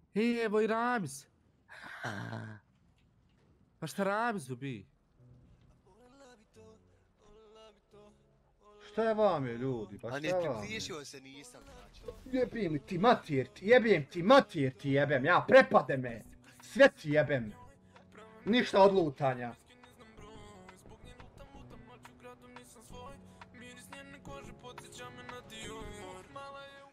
Evo i Ramiz. Pa šta Ramizu bi? Šta je vam je, ljudi, pa A šta ne je vam je? približio se nisam, znači. Jebim ti matir ti, jebem ti jebem, ja prepade me. Sve ti jebem. Ništa od lutanja. Miris njene kože podsjeća me na Dior. Mala je